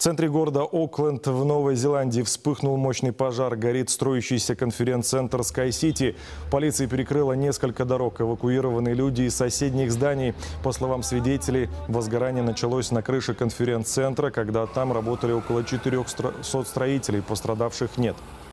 центре города Окленд в Новой Зеландии вспыхнул мощный пожар. Горит строящийся конференц-центр Sky City. Полиция перекрыла несколько дорог. Эвакуированы люди из соседних зданий. По словам свидетелей, возгорание началось на крыше конференц-центра, когда там работали около 400 строителей. Пострадавших нет.